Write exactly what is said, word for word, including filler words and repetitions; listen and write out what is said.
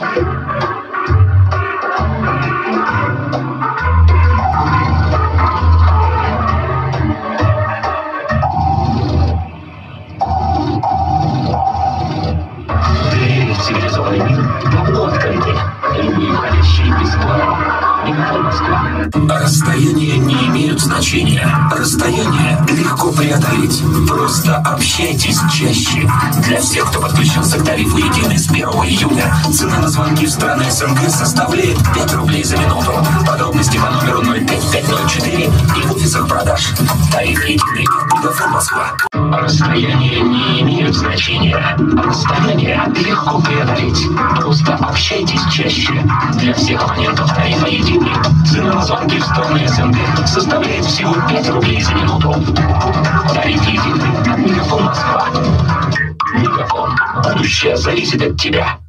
Двери в цивилизованный мир давно открыты. Любые входящие бесплатно. Мегафон Москва. Расстояния не имеют значения. Расстояние легко преодолеть. Просто общайтесь чаще. Для всех, кто подключился к тарифу единый с первого июня, цена на звонки в страны СНГ составляет пять рублей за минуту. Подробности по номеру ноль пять пять ноль четыре и в офисах продаж. Тариф единый. Мегафон Москва. Расстояния не имеют значения. Расстояние легко преодолеть. Просто общайтесь чаще. Для всех абонентов тарифа единый. Цена на звонки в стороны СНГ составляет всего пять рублей за минуту. Тариф единый. Мегафон Москва. Мегафон. Будущее зависит от тебя.